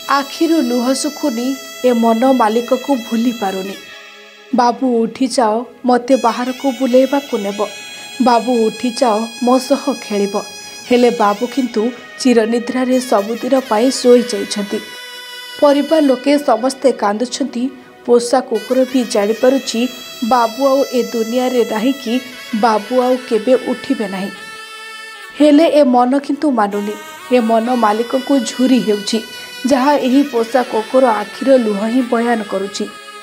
आखिरु लुह सुखुनी ए मन मालिक को भूली पारुनी। बाबू उठी जाओ मते बाहर को बुलेबाकु नेब, बाबू उठी जाओ मो सह खेलिब। हेले बाबू किंतु चिरनिद्रारे सबुदिन पाई सोई जाइछंती। परिवार लोके समस्ते कांदुछंती। पोषा कुकुर भी जानी पारुछि बाबू आउ ए दुनिया रे नाही कि बाबू आउ केबे उठिबे नाही। हेले ए मन किंतु मानुनी। ए मन मालिक को झुरी हेउछि, जहाँ एही पोषा कुकुर आखिर लुह ही बयान करुछि।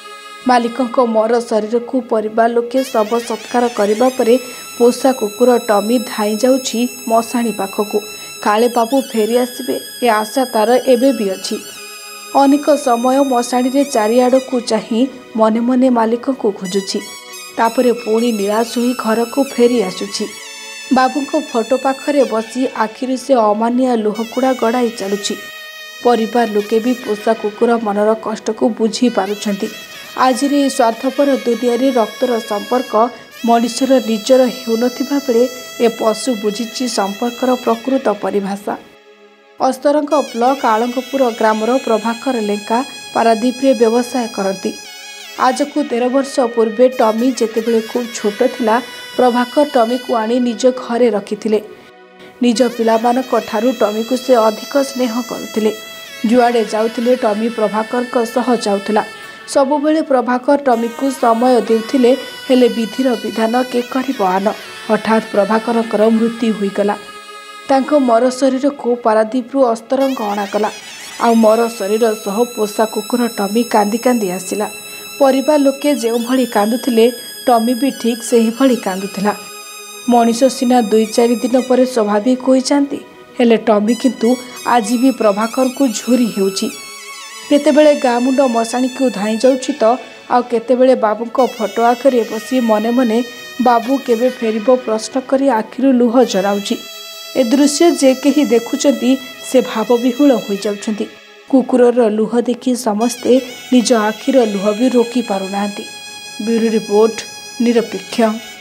मालिक मर शरीर को परिवार लोके शव सत्कार करबा परे पोषा कुकुर टमी धाई जाउछि मशाणी पाखकु। काले बाबू फेरी आसबे ए आशा तार एबे भी अछि। अनेक समय मशाणी रे चारिआड़ को चाही मने मने मालिक को खोजुछि। तापरे पुणी निराश होई घर को फेरी आसुछि। बाबूको फोटो पाखरे बसी आखिर से अमानिया लुहकुड़ा गड़ाई चलुछि। परिवार लोके भी पोषा कुकुर मनर कष्ट को बुझी पारुछंती। आज रे स्वार्थपर दुनिया रे रक्तर संपर्क मनुष्यर निजर हेउनथिबा बेले ए पशु बुझिछि संपर्कर प्रकृत परिभाषा। अस्तरंग ब्लॉक आलंगपुर ग्रामर प्रभाकर लेंका पारादीप रे व्यवसाय करती। आज को 13 वर्ष पूर्वे टमी जेतेबेले खूब छोट थिला, प्रभाकर टमी को आनी निज घरे रखिथिले। निज पिलामानक ठारू टमी को से अधिक स्नेह करुथिले। जुआड़े जाउथिले टमी प्रभाकर सह जाउथिला। सबुबेले प्रभाकर टमी को समय देउथिले, हेले विधिर विधान के करिब आन। हठात प्रभाकर मृत्यु होईगला। तांको मर शरीर को पारादीप अस्तरंग अणागला। आ मर शरीर सह पोषा कुकुर टमी कांदी कांदी आसिला। परिवार लोके जो भली कांदुथिले टमी भी ठीक सेही भली कांदुथिला। मनीष सिना 2-4 दिन पर स्वाभाविक हो जाती, हेले टमी किंतु आज भी प्रभाकर को झुरी हेउछि। केतेबेले गाँ मुंड मशाणी को धाई जाउछि तो आ केतेबेले बाबूको फोटो आखरे बसी मने मने बाबू केबे फेरिबो प्रश्न करी आखिरु लुह जराउछि। ए दृश्य जे केही देखुचंती से भाव विहुल हो जाउछंती। कुकुरर लुह देखि समस्ते निज आखिर लुह भी रोकी पारुनांती। ब्यूरो रिपोर्ट, निरपेक्ष।